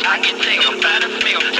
I can take a battlefield.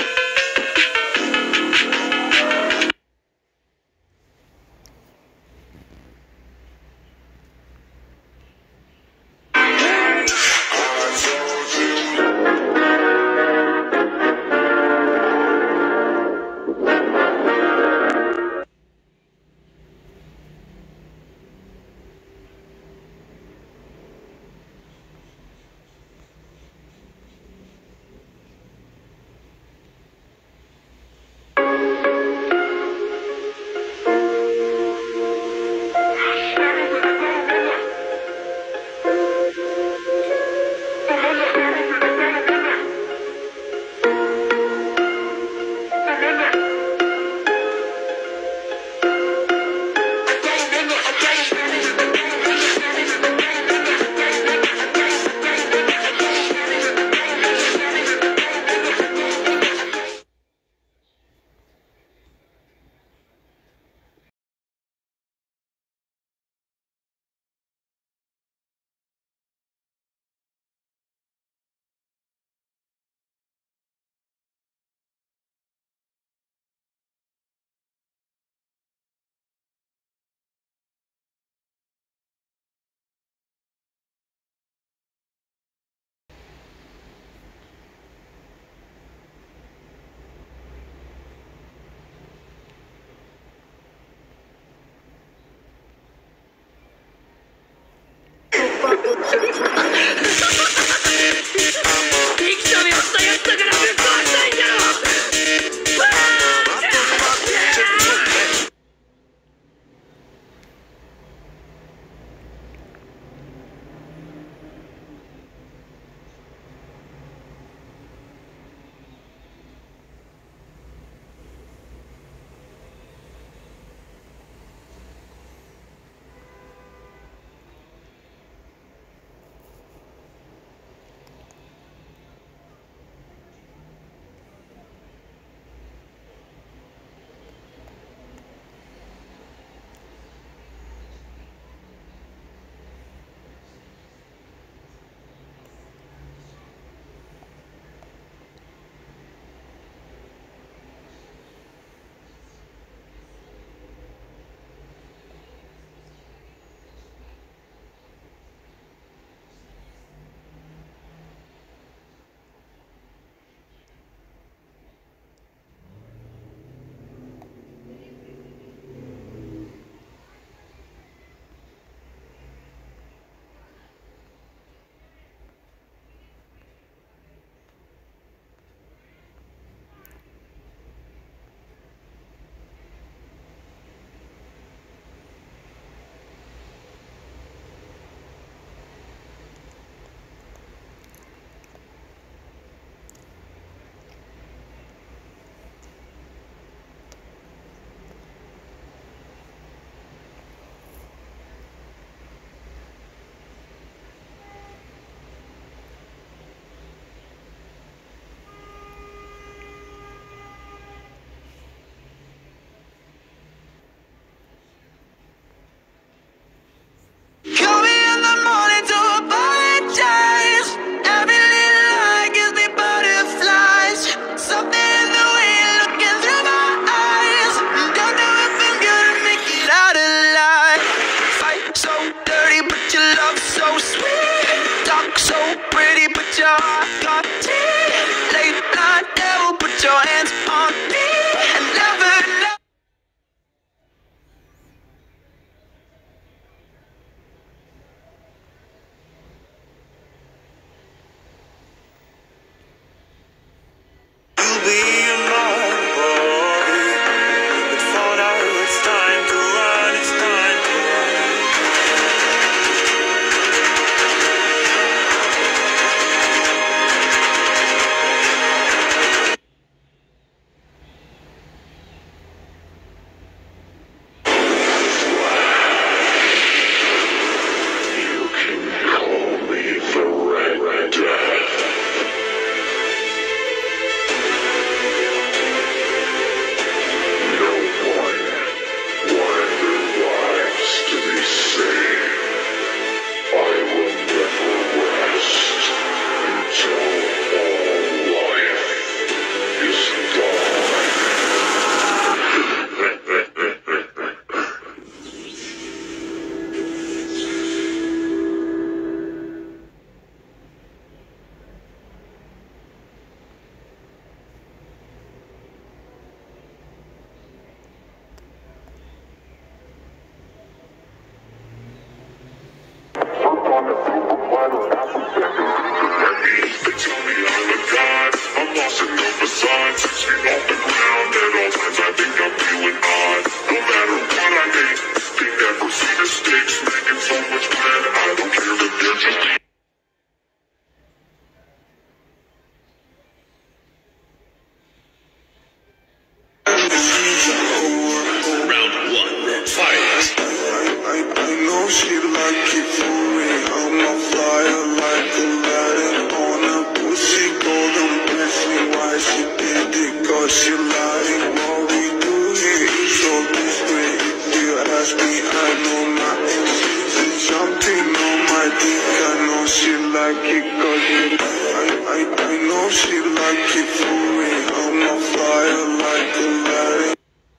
Aladdin on a pussy, golden blessing. Why she did it? 'Cause she lying. What we do here is so discreet. If you ask me, I know my MC. Something on my dick, I know she like it. 'Cause I know she like it for me. I'm on fire like Aladdin.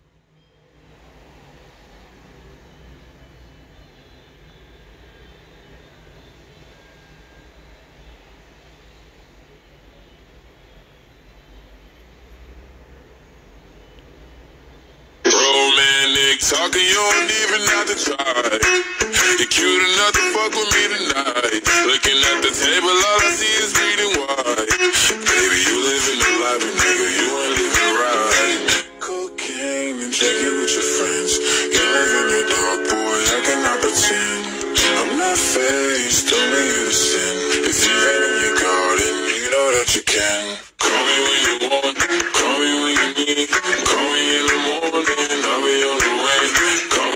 Romantic talking, you don't even have to try. You're cute enough to fuck with me tonight. Looking at the table, all I see is reading wide. Baby, you living the life, but nigga, you ain't living right. Cocaine and drinking with your friends. You live in the dark, boy, I cannot pretend. I'm not faced, don't make you to sin. If you ain't in your garden, you know that you can. Call me when you want, call me when you need. Call me in the morning, I'll be on the way. Call me.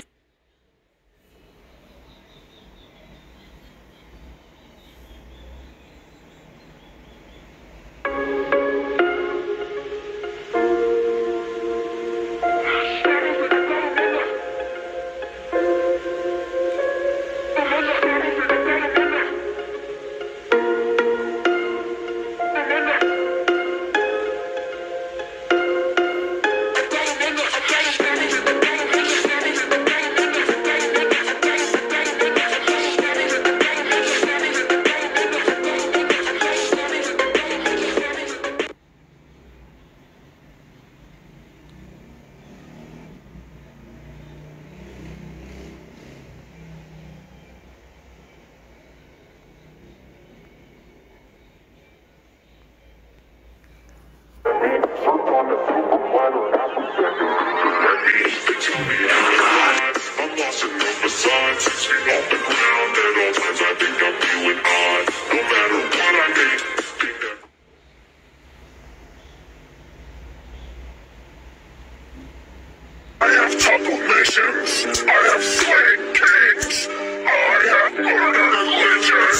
I have toppled nations. I have slain kings. I have murdered religions.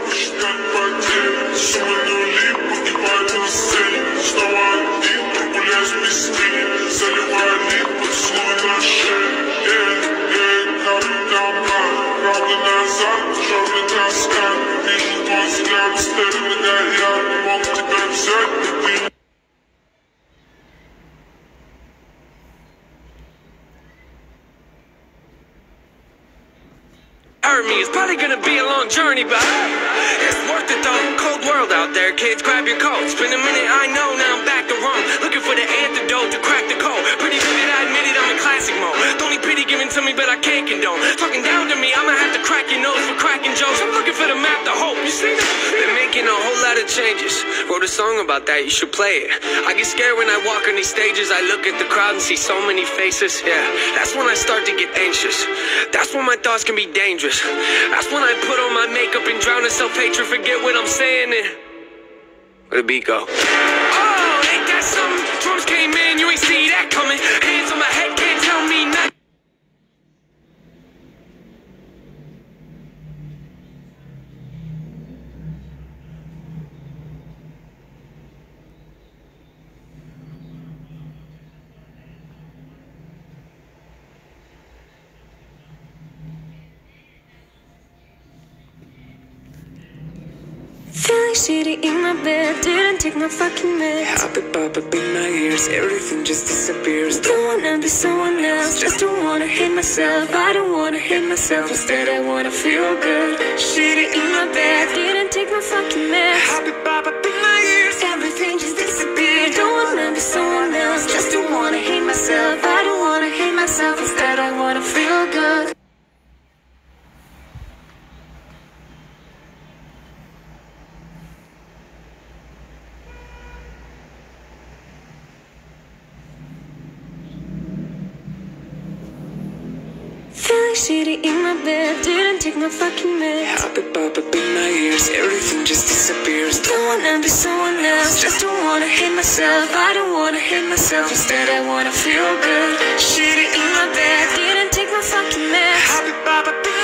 Me. It's probably gonna be a long journey, but it's worth it though. Cold world out there, kids, grab your coats. Been a minute, I know, now I'm back to Rome. Looking for the antidote to crack the code. Pretty vivid, I admit it, I'm in classic mode. Don't need pity given to me, but I can't condone. Talking down to me, I'ma have to crack your nose for cracking jokes. I'm looking for the map to hope. You see that? Been making a whole lot of changes. Wrote a song about that, you should play it. I get scared when I walk on these stages. I look at the crowd and see so many faces. Yeah, that's when I start to get anxious. That's when my thoughts can be dangerous. That's when I put on my makeup and drown in self-hatred. Forget what I'm saying and where the beat go? Oh, ain't that something? Drums came in, you ain't see that coming. Hands on my head, can't tell me nothing. Feeling shitty in my bed, didn't take my fucking meds. Pop up in my ears, everything just disappears. Don't wanna be someone else, just don't wanna hate myself. I don't wanna hate myself, instead I wanna feel good. Shitty in my bed, didn't take my fucking meds. Pop up in my ears, Everything just disappeared. Don't wanna be someone else, just don't wanna hate myself. I don't wanna hate myself, instead I wanna feel good. Feeling shitty in my bed, didn't take my fucking meds. pop up in my ears, everything just disappears. Don't wanna be someone else, just don't wanna hate myself. I don't wanna hate myself, instead I wanna feel good. Shitty in my bed, didn't take my fucking meds. Pop up in